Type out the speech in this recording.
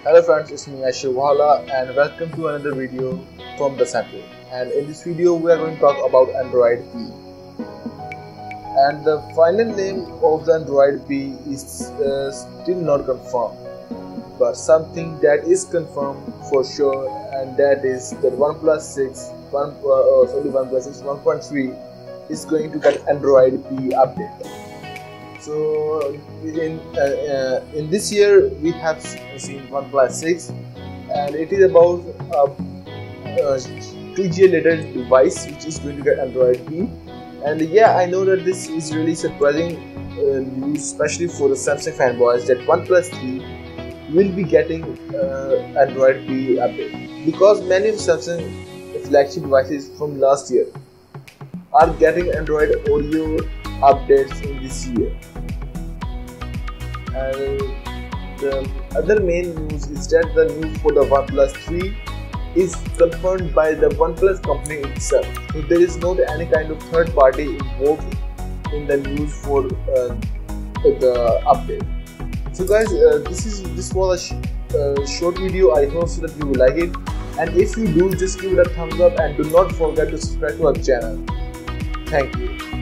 Hello friends, it's me aiwahla and welcome to another video from the Centric. And in this video we are going to talk about Android P. And the final name of the Android P is still not confirmed, but something that is confirmed for sure, and that is that OnePlus 1.3 is going to get Android P update. So in this year we have seen OnePlus 6, and it is about a 2G later device which is going to get Android P. And yeah, I know that this is really surprising news, especially for the Samsung fanboys, that OnePlus 3 will be getting Android P update, because many of Samsung flagship devices from last year are getting Android Oreo updates in this year. And the other main news is that the news for the OnePlus 3 is confirmed by the OnePlus company itself. So there is not any kind of third party involved in the news for the update. So guys, this was a short video. I hope so that you will like it, and if you do, just give it a thumbs up and do not forget to subscribe to our channel. Thank you.